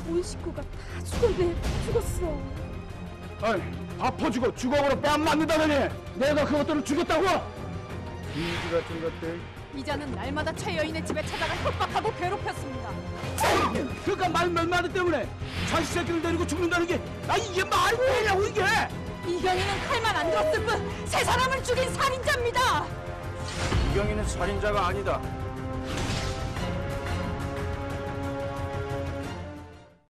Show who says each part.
Speaker 1: 온 식구가 다 죽었어.
Speaker 2: 아이, 아파주고 주걱으로 뺨 맞는다더니 내가 그것들을 죽였다고? 비지 같은 것들.
Speaker 1: 이자는 날마다 최 여인의 집에 찾아가 협박하고 괴롭혔습니다.
Speaker 2: 그러니까 말 몇 마디 때문에 자식 새끼를 데리고 죽는다는 게 이게 말이 되냐고 이게!
Speaker 1: 이경이는 칼만 안 들었을 뿐 세 사람을 죽인 살인자입니다.
Speaker 2: 이경이는 살인자가 아니다.